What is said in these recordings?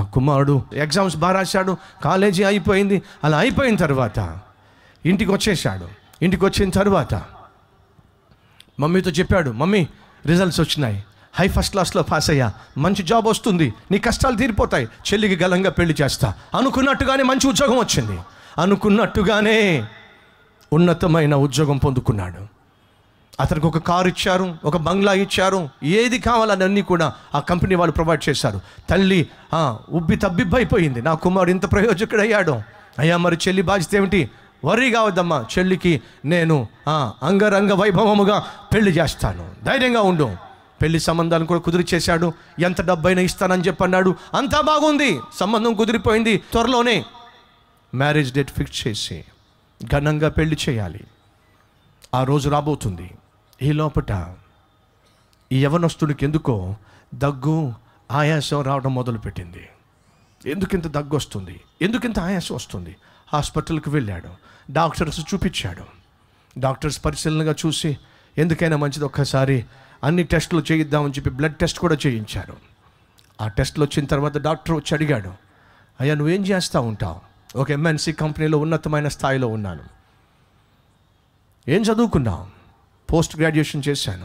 కుమారుడు ఎగ్జామ్స్ బాగా రాశాడు, కాలేజీ అయిపోయింది. అలా అయిపోయిన తర్వాత ఇంటికి వచ్చేసాడు. ఇంటికి వచ్చిన తర్వాత మమ్మీతో చెప్పాడు, మమ్మీ రిజల్ట్స్ వచ్చినాయి, హై ఫస్ట్ క్లాస్లో పాస్ అయ్యా, మంచి జాబ్ వస్తుంది, నీ కష్టాలు తీరిపోతాయి, చెల్లికి గలంగా పెళ్లి చేస్తా. అనుకున్నట్టుగానే మంచి ఉద్యోగం వచ్చింది, అనుకున్నట్టుగానే ఉన్నతమైన ఉద్యోగం పొందుకున్నాడు. అతనికి ఒక కారు ఇచ్చారు, ఒక బంగ్లా ఇచ్చారు, ఏది కావాలని అన్నీ కూడా ఆ కంపెనీ వాళ్ళు ప్రొవైడ్ చేశారు. తల్లి ఉబ్బి తబ్బిబ్బైపోయింది, నా కుమారుడు ఇంత ప్రయోజకుడయ్యాడు. అయ్యా మరి చెల్లి బాధ్యత ఏమిటి? వర్రీ కావద్దమ్మా, చెల్లికి నేను అంగరంగ వైభవముగా పెళ్లి చేస్తాను, ధైర్యంగా ఉండు. పెళ్లి సంబంధాలను కూడా కుదిరి చేశాడు. ఎంత డబ్బైనా ఇస్తానని చెప్పన్నాడు. అంతా బాగుంది, సంబంధం కుదిరిపోయింది. త్వరలోనే మ్యారేజ్ డేట్ ఫిక్స్ చేసి ఘనంగా పెళ్లి చేయాలి. ఆ రోజు రాబోతుంది. ఈ లోపట ఈ యవనస్తుడికి ఎందుకో దగ్గు, ఆయాసం రావడం మొదలుపెట్టింది. ఎందుకింత దగ్గు వస్తుంది, ఎందుకింత ఆయాసం వస్తుంది? హాస్పిటల్కి వెళ్ళాడు, డాక్టర్స్ చూపించాడు. డాక్టర్స్ పరిశీలనగా చూసి ఎందుకైనా మంచిది ఒక్కసారి అన్ని టెస్టులు చేయిద్దామని చెప్పి బ్లడ్ టెస్ట్ కూడా చేయించారు. ఆ టెస్టులు వచ్చిన తర్వాత డాక్టర్ వచ్చి అడిగాడు, అయ్యా నువ్వేం చేస్తూ ఉంటావు? ఒక ఎంఎన్సి కంపెనీలో ఉన్నతమైన స్థాయిలో ఉన్నాను. ఏం చదువుకున్నావు? పోస్ట్ గ్రాడ్యుయేషన్ చేశాను.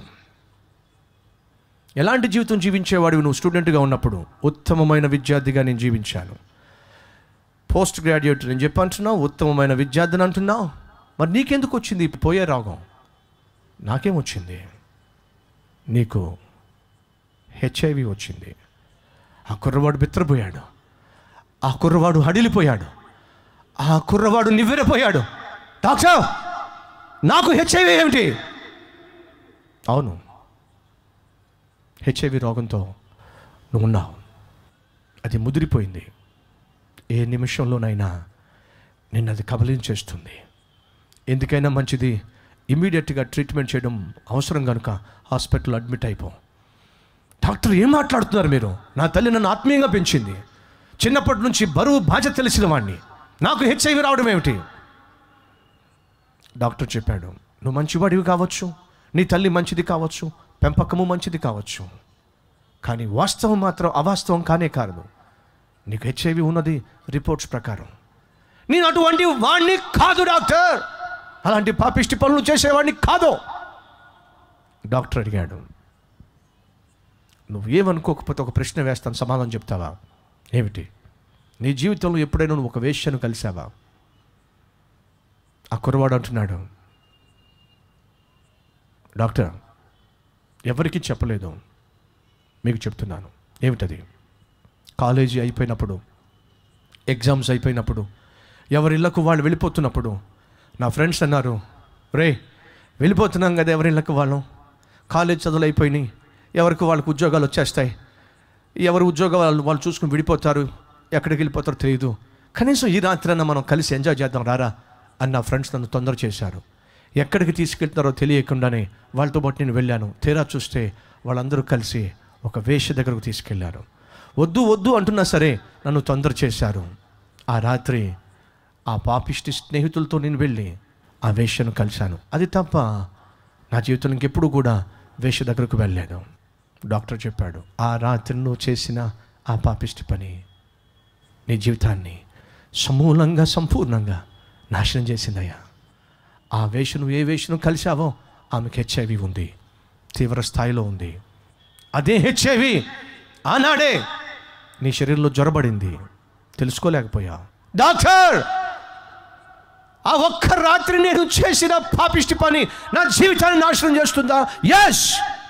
ఎలాంటి జీవితం జీవించేవాడివి నువ్వు స్టూడెంట్గా ఉన్నప్పుడు? ఉత్తమమైన విద్యార్థిగా నేను జీవించాను. పోస్ట్ గ్రాడ్యుయేట్ నేను చెప్పి అంటున్నావు, ఉత్తమమైన విద్యార్థిని అంటున్నావు. మరి నీకెందుకు వచ్చింది పోయే రాగం? నాకేమొచ్చింది? నీకు హెచ్ఐవి వచ్చింది. ఆ కుర్రవాడు బిత్తరపోయాడు, ఆ కుర్రవాడు హడిలిపోయాడు, ఆ కుర్రవాడు నివ్వెరపోయాడు. డాక్టర్ నాకు హెచ్ఐవి ఏమిటి? అవును, హెచ్ఐవి రోగంతో నువ్వు ఉన్నావు. అది ముదిరిపోయింది. ఏ నిమిషంలోనైనా నిన్ను అది కబలించేస్తుంది. ఎందుకైనా మంచిది ఇమీడియట్గా ట్రీట్మెంట్ చేయడం అవసరం కనుక హాస్పిటల్ అడ్మిట్ అయిపో. డాక్టర్ ఏం మాట్లాడుతున్నారు మీరు? నా తల్లి నన్ను ఆత్మీయంగా పెంచింది, చిన్నప్పటి నుంచి బరువు బాధ్యత తెలిసిన వాడిని, నాకు హెచ్ఐవి రావడం ఏమిటి? డాక్టర్ చెప్పాడు, నువ్వు మంచివాడివి కావచ్చు, నీ తల్లి మంచిది కావచ్చు, పెంపకము మంచిది కావచ్చు, కానీ వాస్తవం మాత్రం అవాస్తవం కానే కాదు. నీకు హెచ్ఐవి ఉన్నది రిపోర్ట్స్ ప్రకారం. నేను అటువంటి వాడిని కాదు డాక్టర్, అలాంటి పాపిష్టి పనులు చేసేవాడిని కాదు. డాక్టర్ అడిగాడు, నువ్వు ఏమనుకోకపోతే ఒక ప్రశ్న వేస్తాను, సమాధానం చెప్తావా? ఏమిటి? నీ జీవితంలో ఎప్పుడైనా నువ్వు ఒక వేశ్యను కలిసావా? ఆ కుర్రవాడు అంటున్నాడు, డాక్టర్ ఎవరికీ చెప్పలేదు, మీకు చెప్తున్నాను. ఏమిటది? కాలేజీ అయిపోయినప్పుడు, ఎగ్జామ్స్ అయిపోయినప్పుడు, ఎవరిళ్ళకు వాళ్ళు వెళ్ళిపోతున్నప్పుడు నా ఫ్రెండ్స్ అన్నారు, రే వెళ్ళిపోతున్నాం కదా ఎవరిళ్ళకు వాళ్ళం, కాలేజ్ చదువులు అయిపోయినాయి, ఎవరికి వాళ్ళకు ఉద్యోగాలు వచ్చేస్తాయి, ఎవరి ఉద్యోగాలు వాళ్ళు చూసుకుని విడిపోతారు, ఎక్కడికి వెళ్ళిపోతారో తెలియదు, కనీసం ఈ రాత్రైనా మనం కలిసి ఎంజాయ్ చేద్దాం రారా అని నా ఫ్రెండ్స్ నన్ను తొందర చేశారు. ఎక్కడికి తీసుకెళ్తున్నారో తెలియకుండానే వాళ్ళతో పాటు నేను వెళ్ళాను. తీరా చూస్తే వాళ్ళందరూ కలిసి ఒక వేశ్య దగ్గరకు తీసుకెళ్లారు. వద్దు వద్దు అంటున్నా సరే నన్ను తొందర చేశారు. ఆ రాత్రి ఆ పాపిష్టి స్నేహితులతో నేను వెళ్ళి ఆ వేశ్యను కలిశాను. అది తప్ప నా జీవితంలో ఇంకెప్పుడు కూడా వేశ్య దగ్గరకు వెళ్ళాను. డాక్టర్ చెప్పాడు, ఆ రాత్రి నువ్వు చేసిన ఆ పాపిష్టి పని నీ జీవితాన్ని సమూలంగా సంపూర్ణంగా నాశనం చేసిందయ్యా. ఆ వేషను ఏ వేషను కలిశావో ఆమెకు హెచ్ఐవి ఉంది, తీవ్ర స్థాయిలో ఉంది. అదే హెచ్ఐవి ఆనాడే నీ శరీరంలో జ్వరబడింది, తెలుసుకోలేకపోయా. డాక్టర్ ఆ ఒక్క రాత్రి నేను చేసిన పాపిష్టి పని నా జీవితాన్ని నాశనం చేస్తుందా? ఎస్,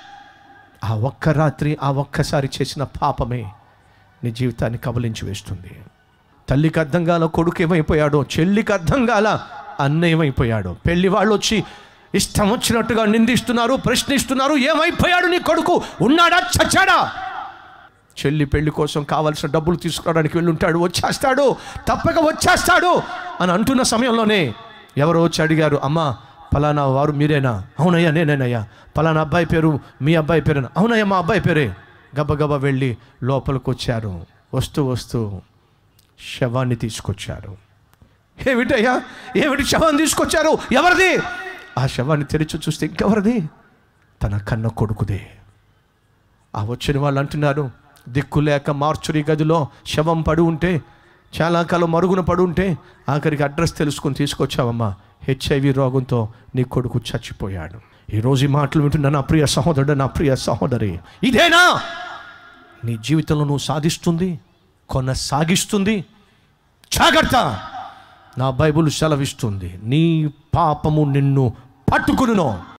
ఆ ఒక్క రాత్రి ఆ ఒక్కసారి చేసిన పాపమే నీ జీవితాన్ని కబలించి వేస్తుంది. తల్లికి అర్థం కాల కొడుకు ఏమైపోయాడో, చెల్లికి అర్థం కాల అన్న ఏమైపోయాడో, పెళ్లి వాళ్ళు వచ్చి ఇష్టం వచ్చినట్టుగా నిందిస్తున్నారు, ప్రశ్నిస్తున్నారు. ఏమైపోయాడు నీ కొడుకు? ఉన్నాడా చచ్చాడా? చెల్లి పెళ్లి కోసం కావాల్సిన డబ్బులు తీసుకురావడానికి వెళ్ళి ఉంటాడు, వచ్చేస్తాడు, తప్పక వచ్చేస్తాడు అని అంటున్న సమయంలోనే ఎవరో వచ్చి అడిగారు, అమ్మా పలానా వారు మీరేనా? అవునయ్యా నేనేనయ్యా. పలానా అబ్బాయి పేరు మీ అబ్బాయి పేరేనా? అవునయ్యా మా అబ్బాయి పేరే. గబగబా వెళ్ళి లోపలికి వచ్చారు. వస్తూ వస్తూ శవాన్ని తీసుకొచ్చారు. ఏమిటయ్యా, ఏమిటి శవాన్ని తీసుకొచ్చారు? ఎవరిది? ఆ శవాన్ని తెరిచి చూస్తే ఇంకెవరిది? తన కన్న కొడుకుదే. ఆ వచ్చిన వాళ్ళు అంటున్నారు, దిక్కులేక మార్చురీ గదిలో శవం పడి ఉంటే, చాలా కాలం మరుగున పడి ఉంటే, ఆఖరికి అడ్రస్ తెలుసుకొని తీసుకొచ్చావమ్మా. HIV రోగంతో నీ కొడుకు చచ్చిపోయాడు. ఈరోజు ఈ మాటలు వింటున్నా నా ప్రియ సహోదరుడు, నా ప్రియ సహోదరి, ఇదేనా నీ జీవితంలో నువ్వు సాధిస్తుంది, కొనసాగిస్తుంది? జాగ్రత్త, నా బైబిల్ సెలవిస్తుంది, నీ పాపము నిన్ను పట్టుకును.